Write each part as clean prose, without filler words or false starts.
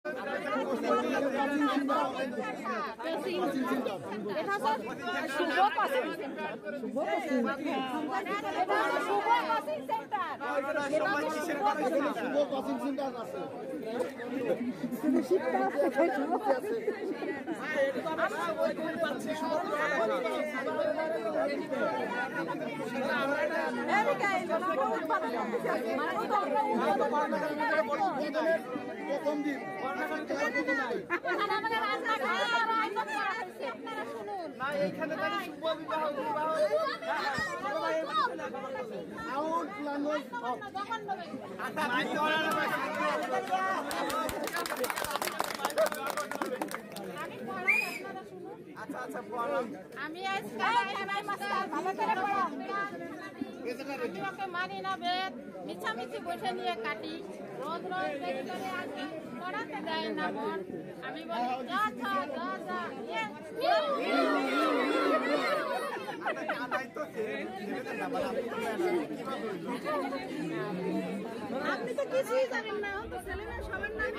মানি না বেদ মিছামিছি বসে নিয়ে কাটি রোজ রোজ পড়াতে দেয় না মন আমি বলি আপনি তো কিছুই জানেন না ছেলেমেয়ে সবার নামে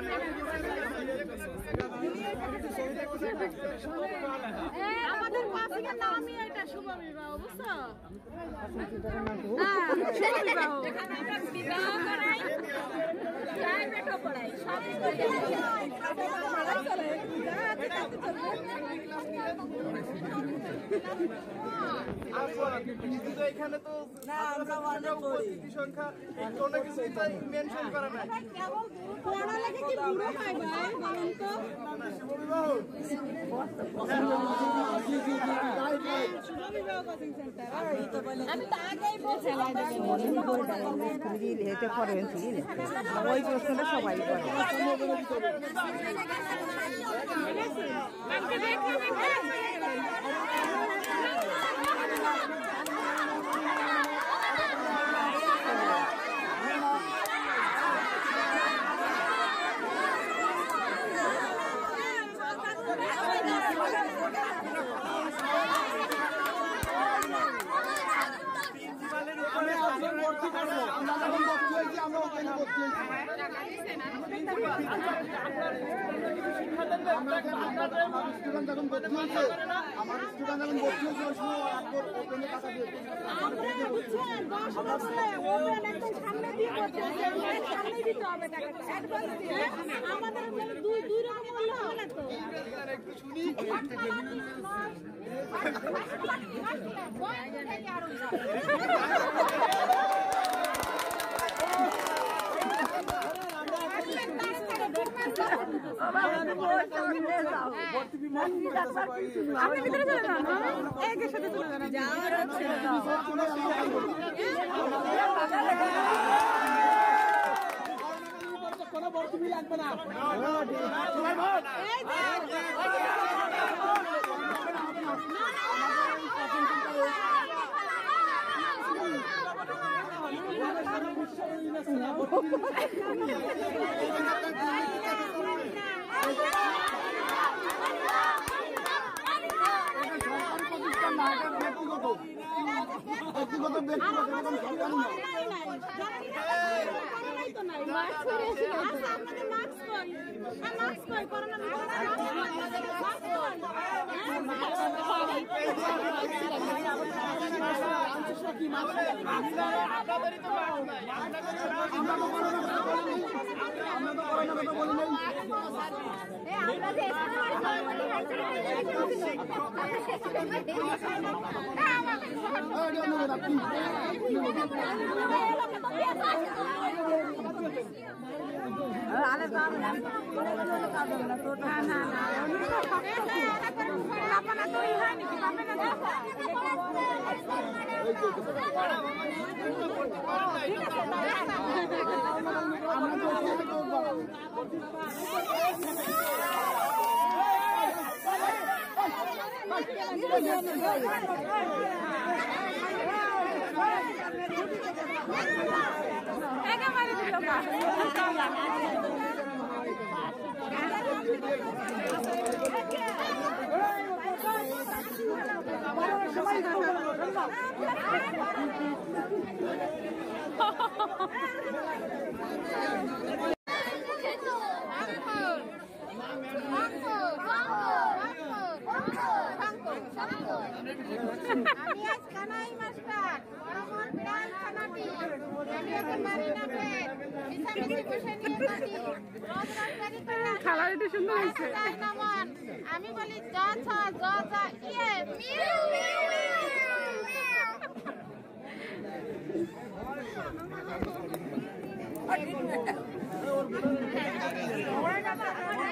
আমাদের পাশিকের নামই এটা শুভ বিবাহ বুঝছো বিবাহ করাই প্রাইভেটও পড়াই সব এখানে তো উপস্থিতি সংখ্যা কোনো কিছুই তাই মেনশন করা নাই পড়ালেখা কি বুড়ো হয় ভাই বলুন তো আমি তো আগেই বলছিলাম হেঁটে করেন ওই প্রশ্নটা সবাই করে আপনি ভিতরে চলে যান একের সাথে চলে যান যাওয়ার হচ্ছে কোনো বর্তমি লাগবে না আমি আজ কানাই মাস্টার বড় মোর বিড়াল খানাটি আমি ওকে মারি না পেট মিছামিছি বসে নিয়ে কাটি রোজ রোজ দেরি করে খালার এটা সুন্দর হয়েছে যায় না মন আমি বলি জ ছ জ যা ইয়ে মিউ মিউ মিউ